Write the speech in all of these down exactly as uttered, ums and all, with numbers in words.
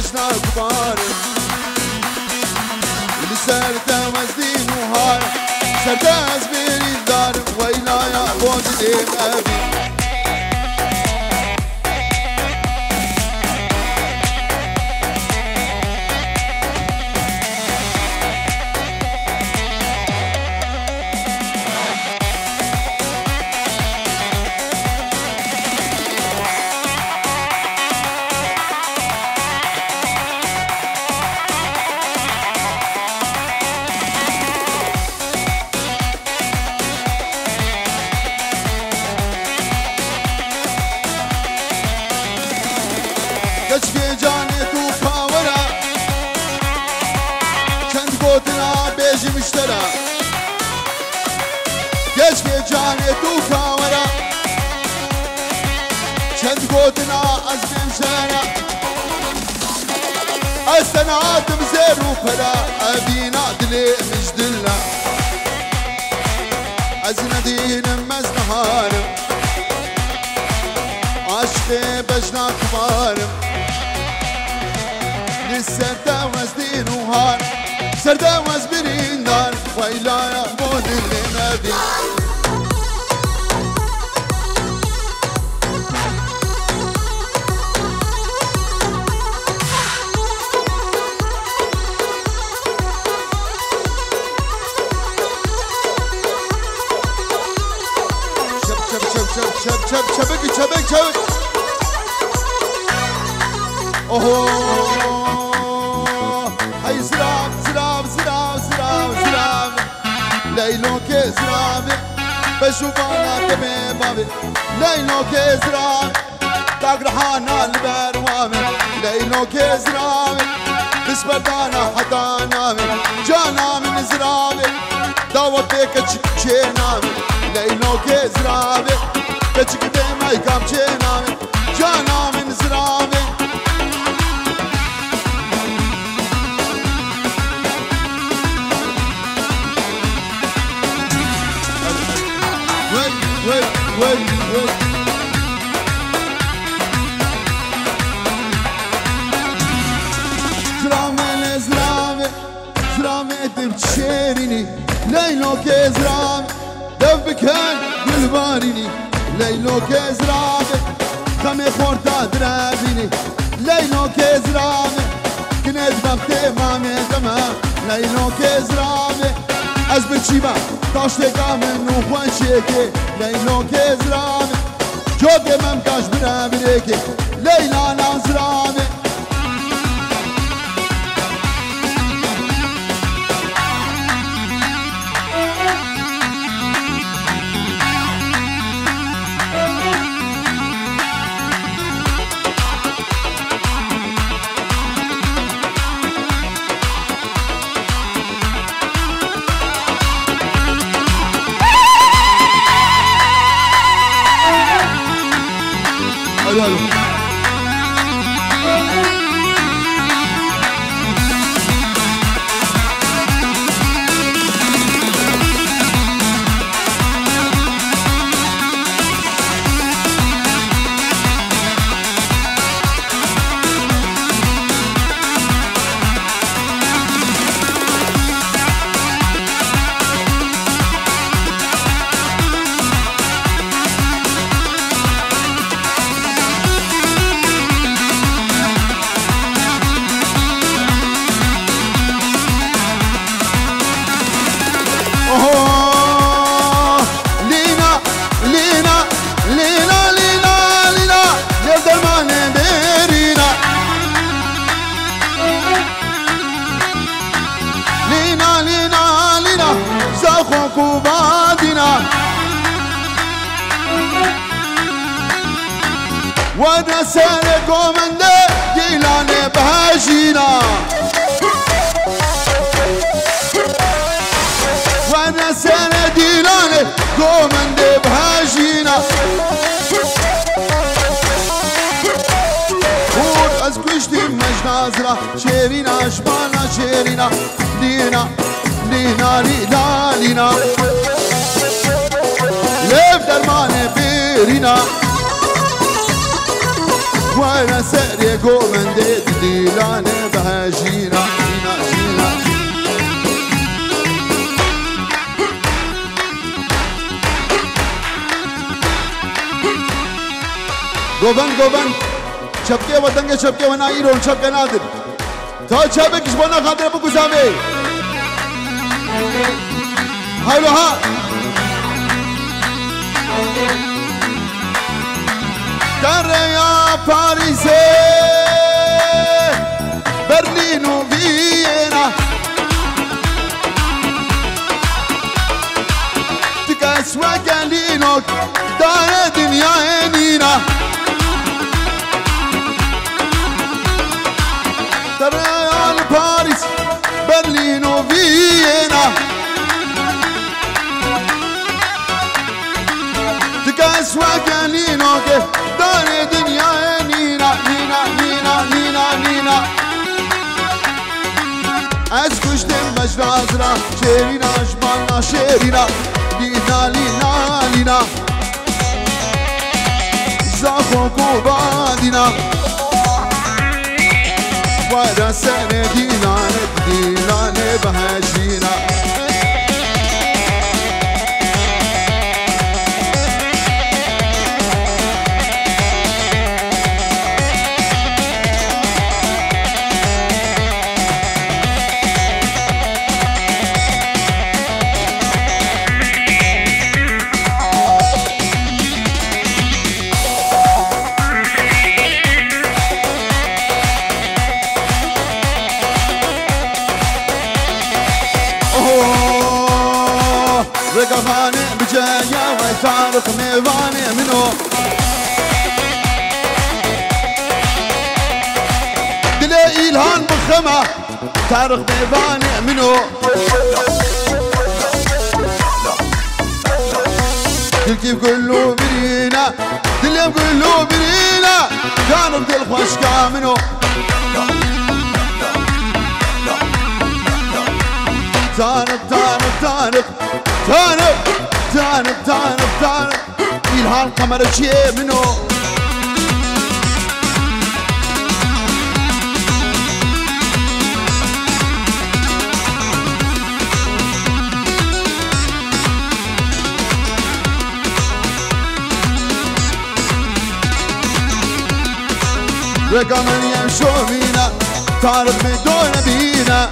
بجنا كبار لسر تمزدين وهار سرداز بيري دار ويلا يا بود ديم أبي كشكي جاني تو كاورا كنت قوتنا بيجي مشترى كشكي جاني تو كاورا كنت قوتنا أزمي مشترى السنوات بزير وفلا أبينا دلي مجدلنا أزنا دين مزنهارم عشقي بجنا كبارم لسردا وزدين وهار سردا وزبرين دار ويلا يا بود اللي نبي شب شب شب شب شب شب شبك شبك شبك اوه هاي زراب زراب زراب زراب زراب ليلو كي زراب بشوفانا تبي بابي ليلو كي زراب تقرحانا البروامي ليلو كي زراب بسبردانا حتى نامي جانا من زرابي داوتك تشكي نامي ليلو كي زراب كتشكي ديما يكام تشي نامي جانا من زرابي وي وي وي زرامي زرامي زرامي تبتشيريني ليلو كزرامي دبكن بالباريني ليلو كزرامي كمي خورتا درابيني ليلو كزرامي كنت بمتي مامي تمام ليلو كزرامي از بچیبم داشتگاه منو خوانشه که لیلا که زرامه جاده من کاش برم بره که لیلا نازرامه Hello. وانا سالكم من جيلاني بهاجينا وانا سال جيلاني قومن بهاجينا قول ازكشتي مجنازرة شيرينا شبانا شيرينا لينا لينا لينا لينا ليف درماني بيرينا وانا سري قومن ديت ديلاني بها جينا جينا جينا قوبن قوبن شبكي وطنك شبكي وانا ايرون شبكي نادر تا شبك شبونا خاطر ابو قسامي هاولو ها يا باريس برلين وفيينا تكسوى قالينوك دار دنيا عينينا ترى يا باريس برلين وفيينا تكسوى قالينوك دار دنيا نينا نينا نينا نينا نينا از کشتم مجرازرا شیرینا اجمالنا شیرینا لینا لینا لینا زاخو کوبادینا ودا سنه دینا دینا نبهجینا رقفاني بجايا ويفارق ميواني منو دلي إلهان بخمة تارق ميواني منو دلكي بقولو برينا دلي بقولو برينا كانوا بدل خوشكا منو تانق تانق تانق تانق تانق تانق تانق إلهان قمر شيء منو رقم يمشوا بينا تعرف بدون بينا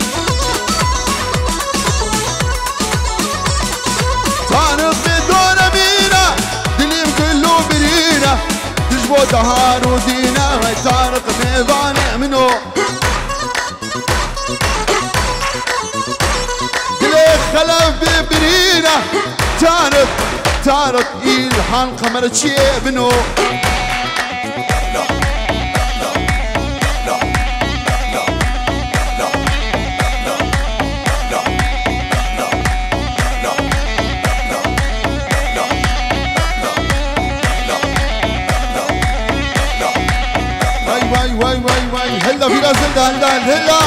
تعرف بدون بينا دليم كله برينا تجبو دهار ودينا تعرف ميبانع منو دليك خلف ببرينا تعرف تعرف إلهان قمر شيء منو واي واي واي هلا في راس الدهن دهن هلا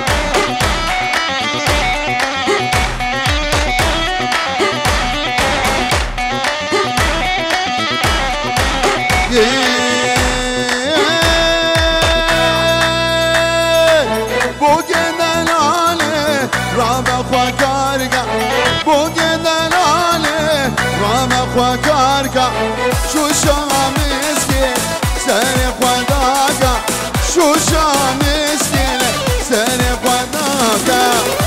بوجه دلاله رام خوا کارگا بوجه دلاله رام خوا کارگا شو شامس که سر خداگا شو شامس که سر خداگا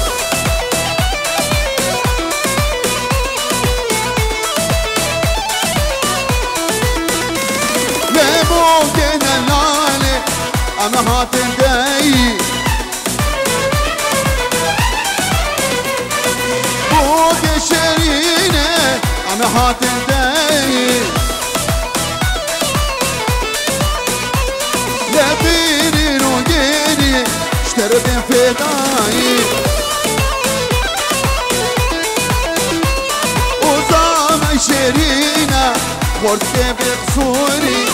لبوجه دلاله اما هاتن دایی بوجه شرینه اما هاتن دایی لبيني وجيني اشترت فداي وزام شرينا خورت بقصوري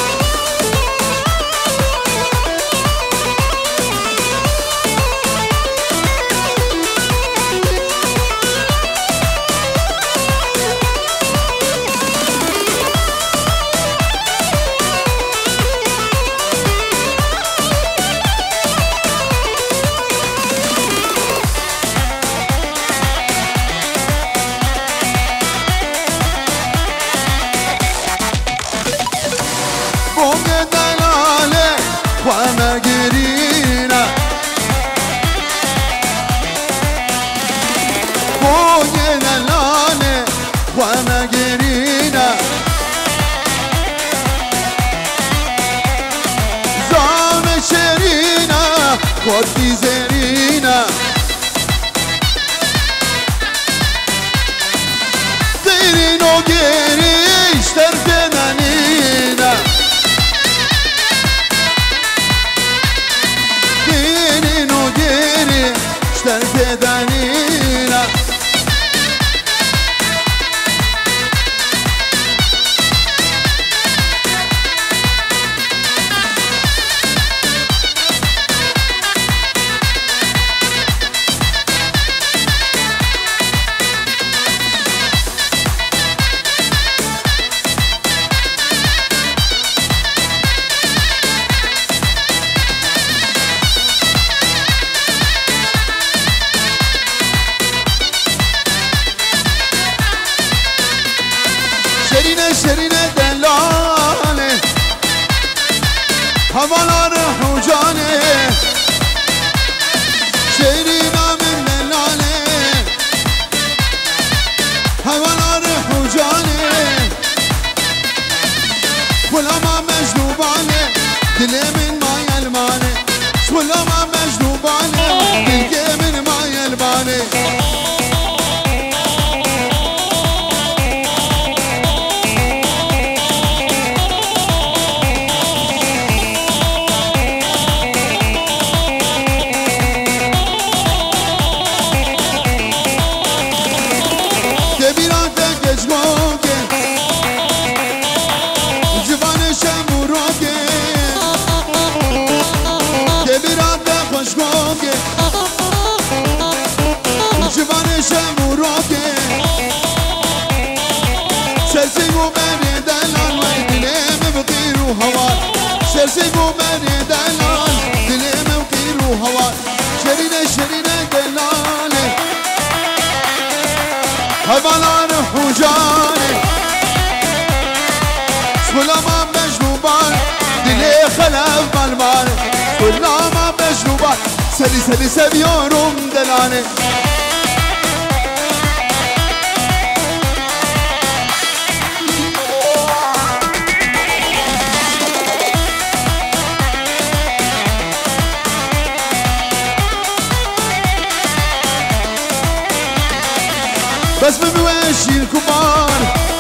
دلانه وما قرينا زام شرينا وقتي زرينا قيرين وقيريش ترفنا نينا قيرين وقيريش ترفنا نينا شرينة شرينة دلالة هوالار حجانة شرينة من دلالة هوالار حجانة ولا ما مجنوبانة دلي من ما يلمانة ولا ما مجنوبانة دلي من ما يلمانة سرسيبو مني دلال دلي موقير وهوار شرينة شرينة دلالة هبالان حجاني سلما مجنوبان دلي خلف بالبان سلما مجنوبان سلي سلي سبيورم دلالة بس بمواشي الكبار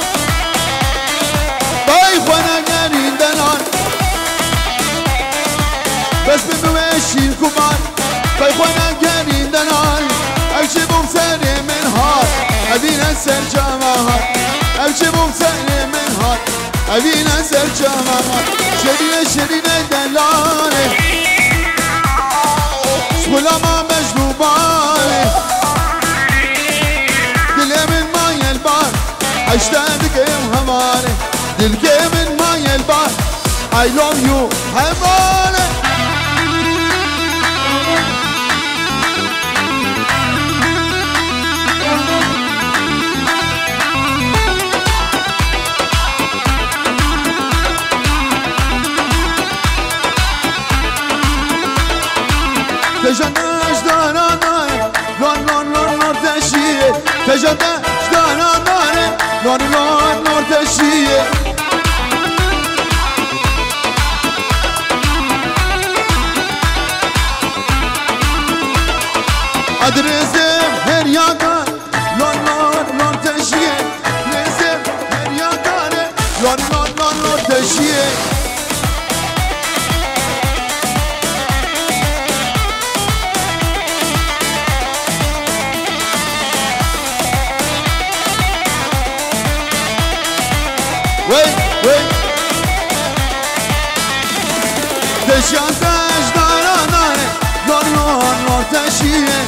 بايخ وانا قارين دلال بس بمواشي الكبار بايخ وانا قارين دلال اجيبهم ساري من هار ابينا سر جماهر اجيبهم ساري من هار ابينا سر جماهر شرينة شرينة دلالة ولا ما مجنوباني اشتاقك يا هماني دلكي من ماي البحر I love you هماني تجناش دانا ناي لون لون لون لون تشيه تجناش دانا ناي نور نور نور تشيه ادرزم هر یادان نور نور نور تشيه رزم هر یادان نور نور نور نور تشيه وي وي تشيان تاج دارا داري نور نور نور تشيه